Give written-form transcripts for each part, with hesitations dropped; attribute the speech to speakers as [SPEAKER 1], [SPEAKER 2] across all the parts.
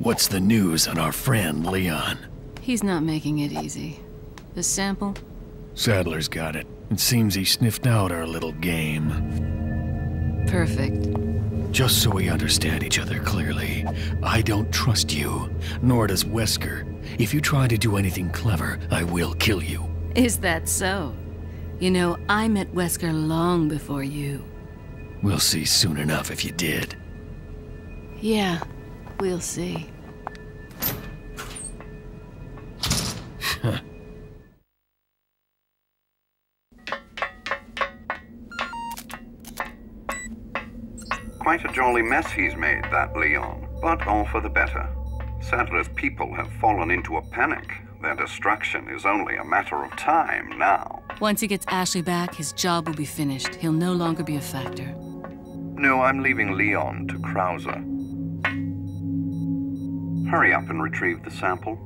[SPEAKER 1] What's the news on our friend, Leon?
[SPEAKER 2] He's not making it easy. The sample?
[SPEAKER 1] Sadler's got it. It seems he sniffed out our little game.
[SPEAKER 2] Perfect.
[SPEAKER 1] Just so we understand each other clearly, I don't trust you, nor does Wesker. If you try to do anything clever, I will kill you.
[SPEAKER 2] Is that so? You know, I met Wesker long before you.
[SPEAKER 1] We'll see soon enough if you did.
[SPEAKER 2] Yeah, we'll see.
[SPEAKER 3] Quite a jolly mess he's made, that Leon, but all for the better. Sadler's people have fallen into a panic. Their destruction is only a matter of time now.
[SPEAKER 2] Once he gets Ashley back, his job will be finished. He'll no longer be a factor.
[SPEAKER 3] No, I'm leaving Leon to Krauser. Hurry up and retrieve the sample.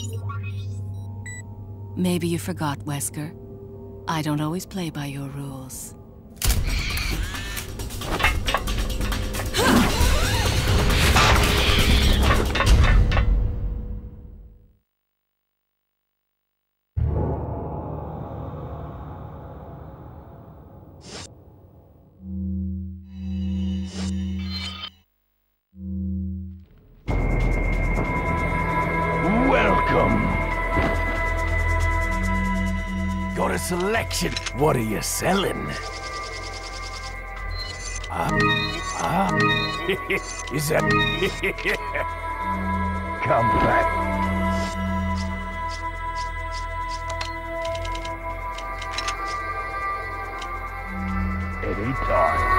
[SPEAKER 2] Maybe you forgot, Wesker. I don't always play by your rules.
[SPEAKER 1] Welcome. Got a selection. What are you selling? Is that... Come back. Anytime.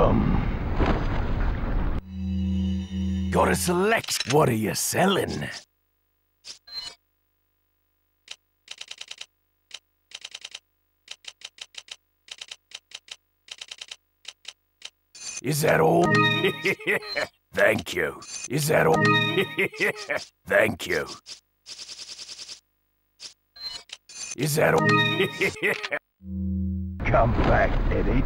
[SPEAKER 1] Come. Gotta select. What are you selling? Is that all? Thank you. Is that all? Thank you. Is that all? Come back, Eddie.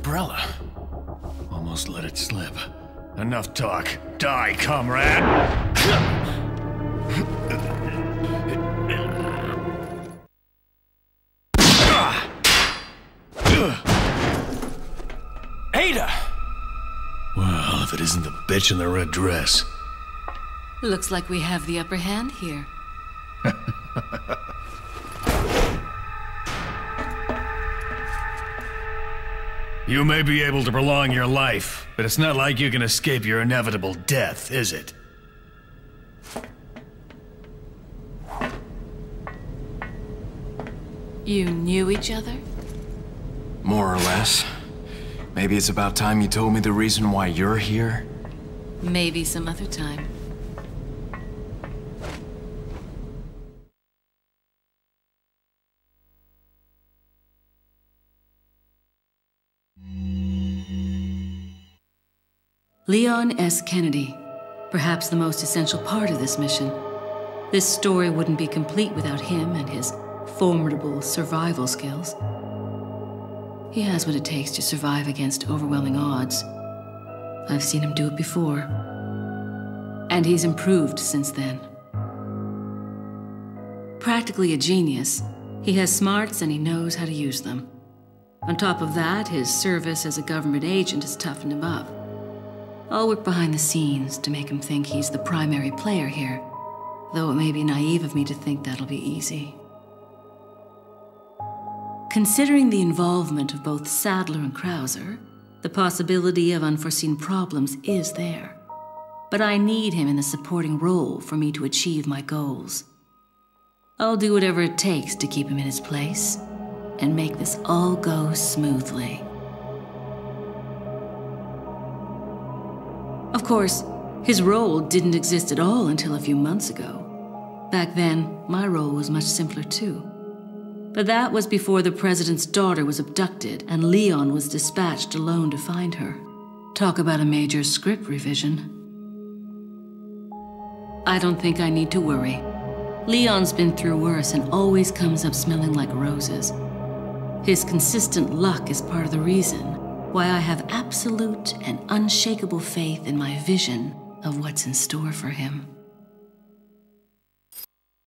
[SPEAKER 4] umbrella.
[SPEAKER 1] Almost let it slip. Enough talk. Die, comrade!
[SPEAKER 4] Ada!
[SPEAKER 1] Well, if it isn't the bitch in the red dress.
[SPEAKER 2] Looks like we have the upper hand here.
[SPEAKER 1] You may be able to prolong your life, but it's not like you can escape your inevitable death, is it?
[SPEAKER 2] You knew each other?
[SPEAKER 4] More or less. Maybe it's about time you told me the reason why you're here.
[SPEAKER 2] Maybe some other time. Leon S. Kennedy, perhaps the most essential part of this mission. This story wouldn't be complete without him and his formidable survival skills. He has what it takes to survive against overwhelming odds. I've seen him do it before. And he's improved since then. Practically a genius, he has smarts and he knows how to use them. On top of that, his service as a government agent has toughened him up. I'll work behind the scenes to make him think he's the primary player here, though it may be naive of me to think that'll be easy. Considering the involvement of both Sadler and Krauser, the possibility of unforeseen problems is there. But I need him in the supporting role for me to achieve my goals. I'll do whatever it takes to keep him in his place and make this all go smoothly. Of course, his role didn't exist at all until a few months ago. Back then, my role was much simpler too. But that was before the president's daughter was abducted and Leon was dispatched alone to find her. Talk about a major script revision. I don't think I need to worry. Leon's been through worse and always comes up smelling like roses. His consistent luck is part of the reason why I have absolute and unshakable faith in my vision of what's in store for him.